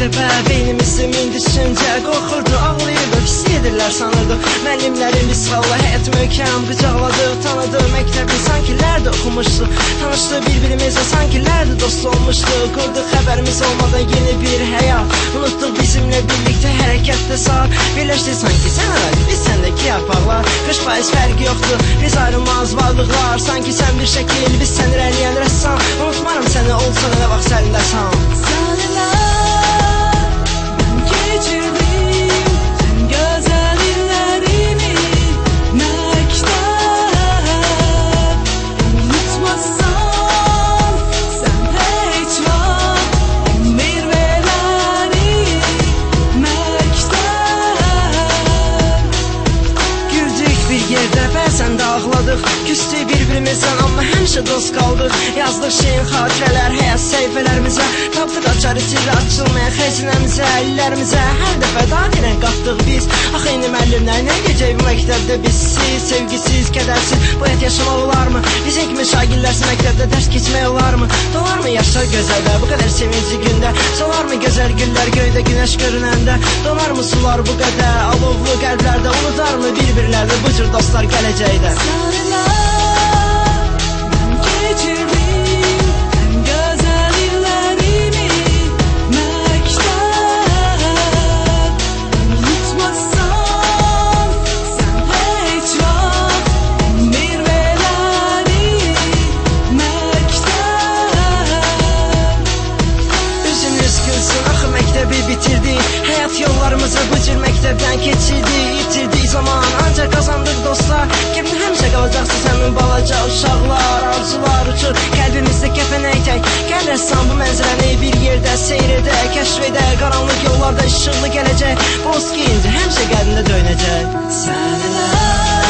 məktəbə, beynimizdə min düşüncə qorxurdu, ağlayırdı, pis yedirlər sanırdı. Müəllimlərin biz xalla həyat möhkəm qucaqladıq, tanıdıq məktəbi sankilərdə oxumuşduq. Tanışdıq bir-birimizlə sankilərdə dost olmuşduq. Qurduq xəbərimiz olmadan yeni bir həyat, unutduq bizimlə birlikdə hərəkətdə saat. Birləşdik sanki sən aracı, biz səndəki yarpaqlar. 40% fərqi yoxdur, biz ayrılmaz varlıqlar. Sanki sən bir şəkil, biz sən irəliyən rəssam. Unutmaram səni olsa da nə vaxt əlindəsən. Seninle ben geçirdim en güzel illerimi. Mektep unutmazsan sen hiç vak meyveleri. Mektep Güldük bir yerdə, bəzən də ağladıq. Küstük bir-birimizdən, amma həmişə dost qaldıq. Yazdıq şirin xatirələr həyat səhifələrimizə. Tapdıq açar içində açılmayan xəzinəmizə, illərimizə. Hər dəfə daha dirən qatdıq biz. Axı indi müəllimlər nə gecək bu məktəbdə bizsiz, sevgisiz, kədərsiz bu həyat yaşamaq olarmı? Bizim kimi şagirlərsə məktəbdə dərs keçmək olarmı? Dolarmı yaşlar gözəldə bu qədər sevinci gündə? Solarmı gözəl güllər göydə günəş görünəndə? Donarmı sular bu qədər alovlu qəlblərdə? Unudarmı bir-birlərdə bu cür dostlar gələcəkdə? Seninle ben geçirdim en güzel illerimi. Mektep unutmazsan sen hiç vak meyveleri. Mektep Üzünüz gülsün, axı məktəbi bitirdik. Həyat yollarımızı bu cür məktəbdən keçirdik. İtirdik zaman, ancaq qazandıq dostlar. Kimdə həmişə qalacaqsın sənin balaca uşaqlar. Arzular uçur, qəlbimizdə kəfənək tək. Gəl rəssam bu mənzərəni bir yerdə seyr edə, kəşf edə. Qaranlıq yollarda işıqlı gələcək. Boz giyinci həmişə qəlbində döynəcək. seninle